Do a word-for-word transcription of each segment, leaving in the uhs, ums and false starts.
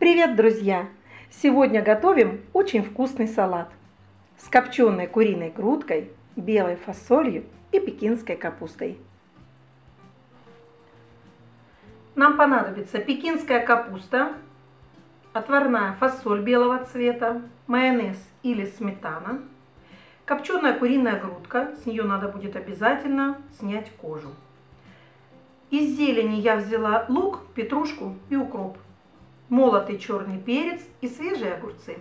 Привет, друзья! Сегодня готовим очень вкусный салат с копченой куриной грудкой, белой фасолью и пекинской капустой. Нам понадобится пекинская капуста, отварная фасоль белого цвета, майонез или сметана, копченая куриная грудка, с нее надо будет обязательно снять кожу. Из зелени я взяла лук, петрушку и укроп, молотый черный перец и свежие огурцы.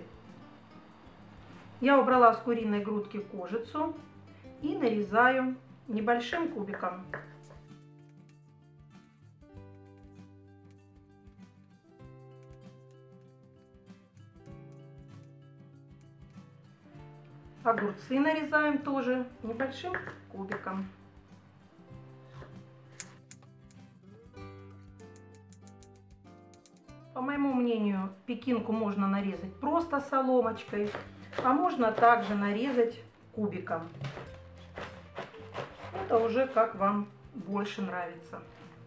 Я убрала с куриной грудки кожицу и нарезаю небольшим кубиком. Огурцы нарезаем тоже небольшим кубиком. По моему мнению, пекинку можно нарезать просто соломочкой, а можно также нарезать кубиком. Это уже как вам больше нравится.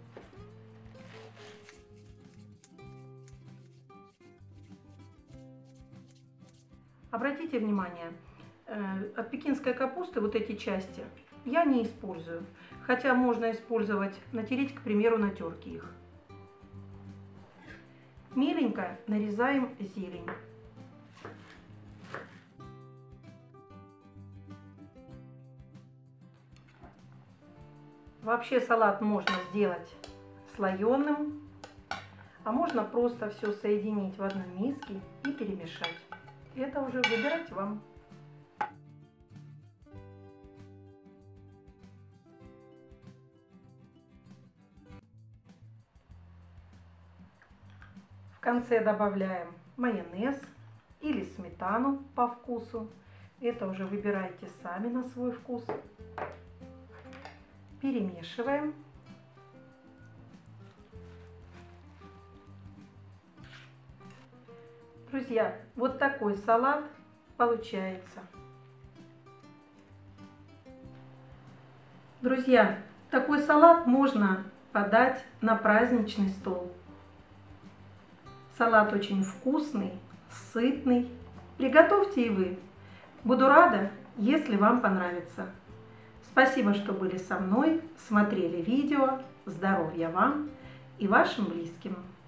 Обратите внимание, от пекинской капусты вот эти части я не использую, хотя можно использовать, натереть, к примеру, на терке их. Меленько нарезаем зелень. Вообще салат можно сделать слоеным, а можно просто все соединить в одной миске и перемешать. Это уже выбирать вам. В конце добавляем майонез или сметану по вкусу. Это уже выбирайте сами на свой вкус. Перемешиваем. Друзья, вот такой салат получается. Друзья, такой салат можно подать на праздничный стол. Салат очень вкусный, сытный. Приготовьте и вы. Буду рада, если вам понравится. Спасибо, что были со мной, смотрели видео. Здоровья вам и вашим близким.